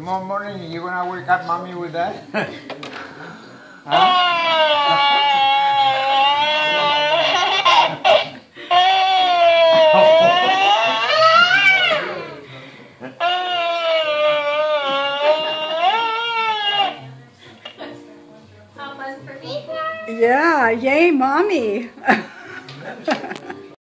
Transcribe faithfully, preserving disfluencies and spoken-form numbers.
Tomorrow morning, you gonna wake up mommy with that? Huh? Yeah, yay, mommy.